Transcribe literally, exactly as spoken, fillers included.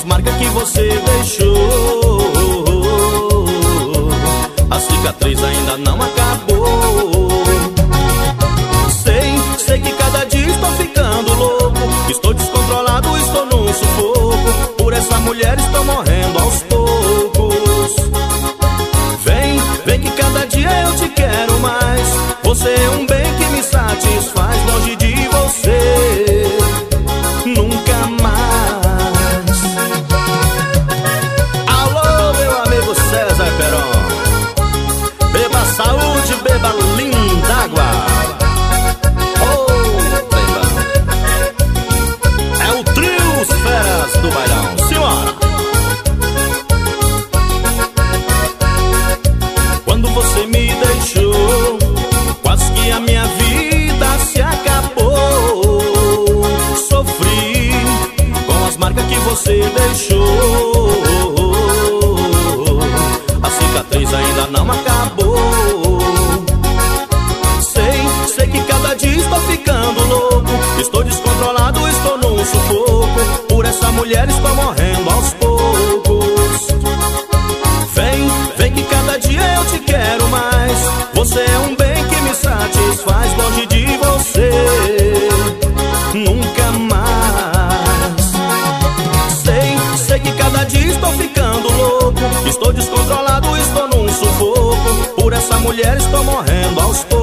as marcas que você deixou. A cicatriz ainda não acabou. Sei, sei que cada dia estou ficando louco. Estou descontrolado, estou num sufoco. Por essa mulher estou morrendo aos poucos. Vem, vem que cada dia eu te quero mais. Você é um bem que me satisfaz. Longe de você, nunca mais. Alô, meu amigo César Peron. Beba saúde, beba linda água. Oh, beba. É o trio Os Feras do Bailão. Senhora! Quando você me deixou, quase que a minha vida se acabou. Sofri com as marcas que você deixou. A cicatriz ainda não acabou. Sei, sei que cada dia estou ficando louco. Estou descontrolado, estou num sufoco. Por essa mulher estou morrendo aos poucos. Vem, vem que cada dia eu te quero mais. Você é um bem que me satisfaz. Longe de você, nunca mais. Sei, sei que cada dia estou ficando louco. Estou descontrolado, estou num sufoco. Por essa mulher estou morrendo aos poucos.